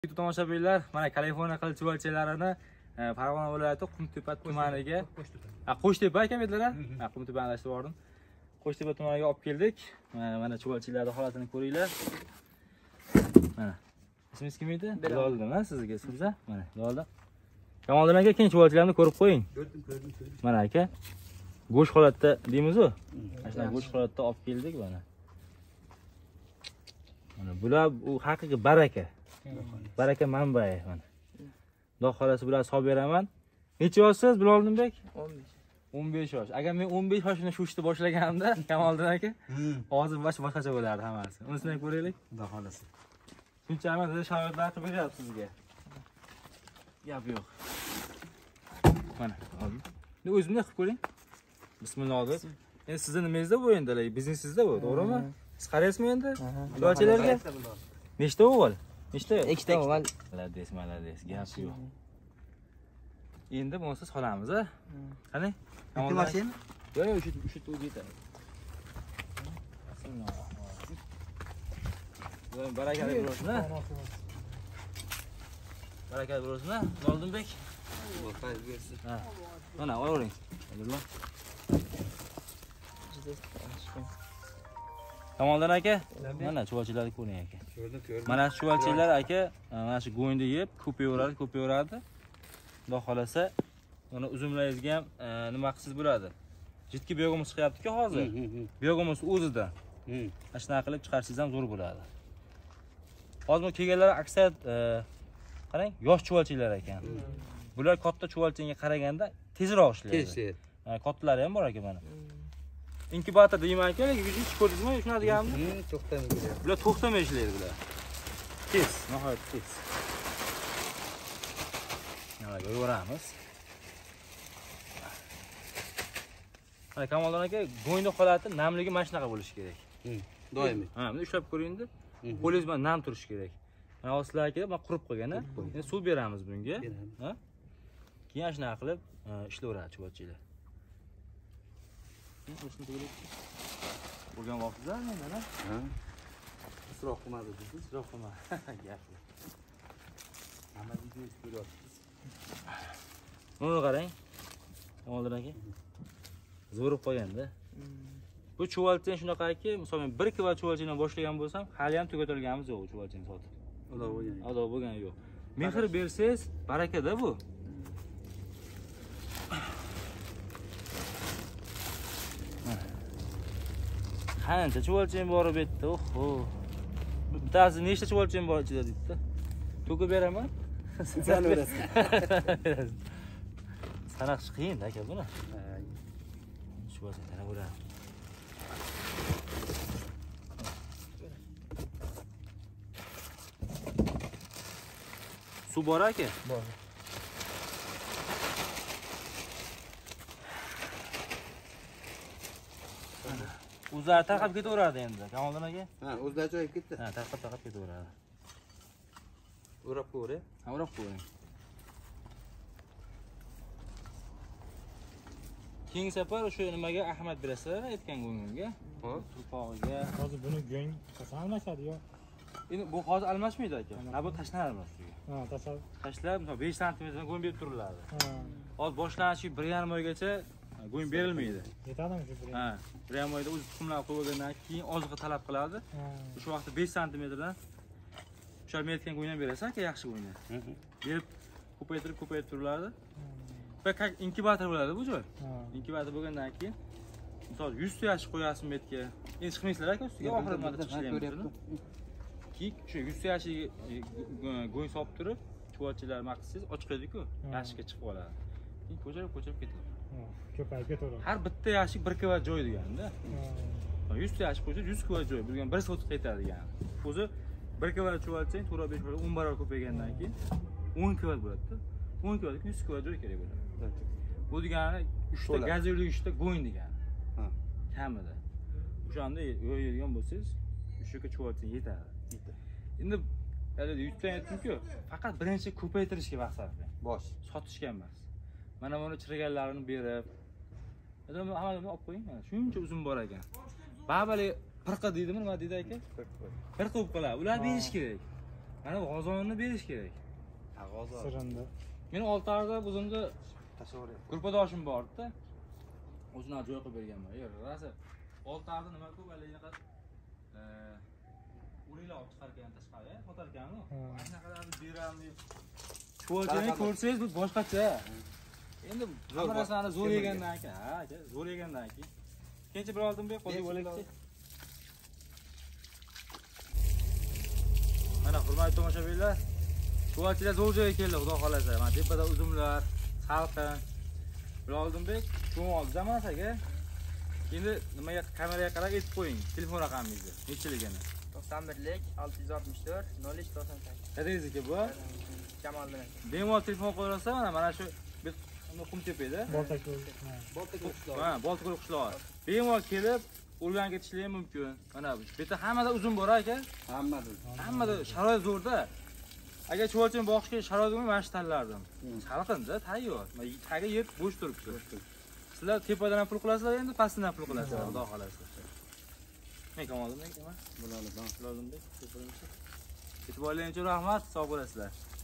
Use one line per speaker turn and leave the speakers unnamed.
Tomoshabinlar, mana Kaliforniya qilib chuvalchalarini Farg'ona viloyati Qumtepa tumaniga, Qo'shtepa akametlar, Qumtepani adashtirib bordim. Qo'shtepa tumaniga olib keldik. Mana chuvalchilarning holatini ko'ringlar. Mana. Ismingiz kim edi? Biloldimi sizga? Sizga? Mana, Bilolda. Kamoliddin aka, keyin chuvalchilarni ko'rib qo'ying. Ko'rdim. Mana aka. Go'sht holatda deymiz-ku. Mana go'sht holatda olib keldik mana. Mana bular u haqiqiy baraka. Baraka manbai mana. Xudo xolasi bular solib beraman. Necha yoshsiz Biloldinbek? 15 yosh. Agar men 15 yoshimda shu ishni boshlaganimda, Kamoliddin aka, hozir boshqacha bo'lardi hammasi. Unisini ko'raylik. Xudo xolasi. Shunchami siz shogirdlar qilib beryapsiz sizga. Gap yo'q. Mana, oldim. O'zimni qilib ko'ring. Bismillah deb. Endi sizning nimangizda bu endi, biznesingizda bu, to'g'rimi? Siz qarayapsizmi endi? Chuvalchilarga? Nechta o'g'il? Nechta?
Ikkita o'g'il.
Malades, gap yo'q. Endi bunisiz solamiz, a? Qani?
Bitta mashina?
Yo'q, o'sha o'zi yetadi. Bismillah. Barakali bo'lsin, a? Barakali bo'lsin, a? Biloldinbek.
Xayr bersin.
Ha. Mana, o'ying. Alloh. Kamoliddin aka, mana chuvalchilarni ko'ring aka.
Ko'rdim.
Mana shu chuvalchilar aka, mana shu go'yinda yeb, ko'payoradi. Xudo xolasa, uni uzumlaringizga ham nima qilsiz bo'ladi. Jiddiy biyog'imiz chiqyapti-ku hozir. Biyog'imiz o'zida. Mana shunaqa qilib chiqarsangiz ham zo'r bo'ladi. Hozir bu kelganlar aksariyat qarang, yosh chuvalchilar ekan. Bular katta chuvalchiga qaraganda tezroq ishlaydi. Kattalari ham bor ekan mana. İnkubator deyman-ku, hiç ko'rdingizmi? Shuna deganimni?
To'xtamay.
Bular to'xtamay ishlaydi bular. Tez, nihoyat tez. Mana yo'ramiz. Mana Kamoliddin aka, go'yinda holati namligi mana shunaqa bo'lishi kerak.
Doimiy.
Ha, buni ushlab ko'ring-da. Qo'lingiz bilan nam turishi kerak. Mana hozirlar aka, mana qurib qo'ygan-a. Endi suv beramiz bunga. Ha? Keyin shunaqa qilib ishlayveradi chuvalchilar. Bo'lgan vaqtida mana
Isrof qilmadi dedi.
isrof qilma. Gap yo'q. Hamma videosi ko'ryapsiz. Buni qarang. Kamoliddin aka. Zo'rib qo'ygan-da. Bu chuvalchani shunaqaki, masalan, 1 kilo chuvalchini boshlagan bo'lsam, hali ham tugatilganimiz yo'q chuvalchini sotib. Ado bo'lgan yo'q. Mehr bersangiz, barakada bu. Qancha chuvalchim bor bu yerda? Oho. Bittasi nechta chuvalchim bor ichida deydi-da. To'kib beraman.
Sen o'rasan.
Sanaqchi qiyin aka buni. Chuvalchim yana bo'lar. Suv bor aka?
Bor.
O'zlari tarqab ketaveradi endi, Kamoliddin aka.
Ha, o'zlari joyga ketdi.
Ha, tarqab ketaveradi.
O'rab qo'ying.
Ha, o'rab qo'ying. Keyingi safar o'sha nimaga Ahmad berasizlar, aytgan go'ngimga.
Xo'p.
Turpog'iga.
Hozir buni go'ng qasam almashadi yo?
Endi bu hozir almashmaydi aka. Bu tashlanadi ustiga.
Ha,
Tashlab, misol 5 sm go'ng berib turiladi.
Ha.
Hozir boshlanishi 1,5 oygacha go'ng berilmaydi.
Yetadimi shu bilan?
Ha, 1,5 oyda o'zi tuxumlarni qo'yib olgandan keyin oziqa talab qiladi. O'sha vaqtda 5 sm dan o'sha men aytgan go'ngdan berasiz aka, yaxshi go'ngdan. Berib ko'paytirib turiladi. Va inkubator bo'ladi bu joy. Inkubator bo'lgandan keyin misol 100 ta yashik qo'yasizmi bu yerga. Endi chiqmaysizlar aka, ustiga oxirida marta chiqishlayapti. Keyin o'sha 100 ta yashik go'ng solib turib, chuvalchilar maqsadsiz ochiq edi-ku, yashikka chiqib oladi. Keyin ko'chirib ketadi.
Ko'payib ketaveradi.
Har bitta yashik 1 kilo joy deganda. 100 ta yashik qo'ysa 100 kilo joy, bo'lgan 1 soat qaytadi degani. O'zi 1 kilo chuvalchang 4-5 barobar 10 barobar ko'paygandan keyin 10 kilo bo'ladi-da. 10 kilo 100 kilo joy kerak bo'ladi. Bu degani 3 ta gazli 3 ta go'ng degani.
Ha.
Kamida. O'shanda yo'yadigan bo'lsangiz, o'sha chuvalchang yetadi. Endi hali 100 ta aytdim-ku, faqat birinchi ko'paytirishga vaqt sarflang.
Bosh.
Sotishga emas. Mana buni chiriganlarini berib, hammasini olib qo'ying. Mana shuncha uzun bor ekan. Babali pirqa deydimi, nima deydi aka? Pirqa bo'lib qoladi. Ular berish kerak. Mana bu g'ozonni berish kerak.
Ha, g'o'za.
Sirindi.
Meni oltarda o'zimda
Tashavvuryapti.
gruppadoshim bor-da. O'zini joy qilib berganman. Rosa oltarda nima ko'p anaqa o'ringlar olib chiqargan tashqari, xotarkanmi? Anaqalarni beramiz. Cho'lchani ko'rsangiz bu boshqacha. Endi hamma narsani zo'r yegandan keyin, ha, aka, zo'r yegandan keyin. Ikkinchi bir oldim qo'yib bo'laylik. Mana hurmatli tomoshabinlar, cho'lchilar zo'r joyga keldi, xudo xolasa. Mana tepada uzumlar, salqin. Bir Oldinbek, cho'ng oldi Zamonas aka. Endi nimaga kameraga qarab aytib qo'ying, telefon raqamingizni, nechiligini.
91lik 664 0398.
Qadingiz aka bu?
Jamol bilan.
Bemalol telefon qo'yilsa, mana shu biz Qumtepada.
Boltak bo'ldi.
Boltako'l qishlog'i.
Ha, Boltako'l qishlog'i. Bemalol kelib, urgan ketishlari mumkin. Mana bu yerda hammada uzun bor aka. Hammada sharoit zo'rda. Agar cho'lchini boqishga sharoit bo'lmay, mana shu tanlardim. Salqinda, tayyor. Taga yer bo'sh turibdi. Sizlar tepadan ham pul qilasizlar, endi pastdan ham pul qilasizlar, xudo xolasa. Men Kamoliddin aka, Oldinbek, E'tiborlaringiz uchun rahmat, sog' bo'lasizlar.